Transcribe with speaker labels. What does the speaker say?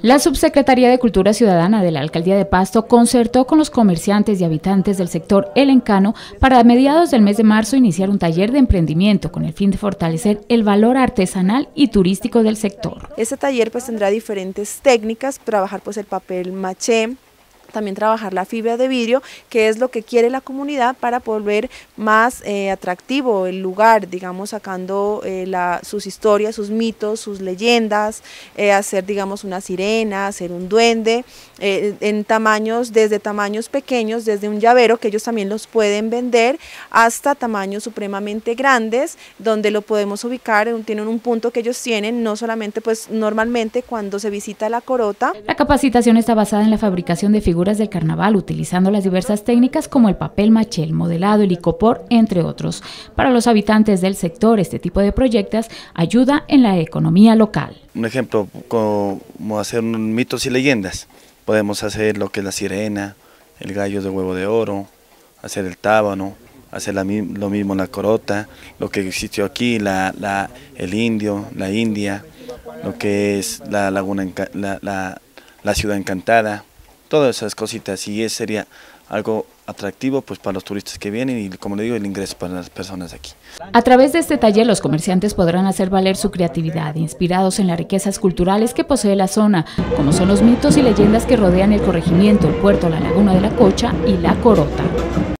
Speaker 1: La Subsecretaría de Cultura Ciudadana de la Alcaldía de Pasto concertó con los comerciantes y habitantes del sector El Encano para a mediados del mes de marzo iniciar un taller de emprendimiento con el fin de fortalecer el valor artesanal y turístico del sector.
Speaker 2: Este taller pues tendrá diferentes técnicas, trabajar pues el papel maché, también trabajar la fibra de vidrio, que es lo que quiere la comunidad para volver más atractivo el lugar, digamos, sacando sus historias, sus mitos, sus leyendas, hacer, digamos, una sirena, hacer un duende, en tamaños, desde tamaños pequeños, desde un llavero, que ellos también los pueden vender, hasta tamaños supremamente grandes, donde lo podemos ubicar, tienen un punto que ellos tienen, no solamente, pues, normalmente cuando se visita la Corota.
Speaker 1: La capacitación está basada en la fabricación de figuras del carnaval, utilizando las diversas técnicas como el papel maché, el modelado, el icopor, entre otros. Para los habitantes del sector, este tipo de proyectos ayuda en la economía local.
Speaker 3: Un ejemplo, como hacer mitos y leyendas. Podemos hacer lo que es la sirena, el gallo de huevo de oro, hacer el tábano, hacer lo mismo la corota, lo que existió aquí, el indio, la india, lo que es la laguna, la ciudad encantada. Todas esas cositas, y eso sería algo atractivo pues para los turistas que vienen y, como le digo, el ingreso para las personas de aquí.
Speaker 1: A través de este taller los comerciantes podrán hacer valer su creatividad, inspirados en las riquezas culturales que posee la zona, como son los mitos y leyendas que rodean el corregimiento, el puerto, la laguna de la Cocha y la Corota.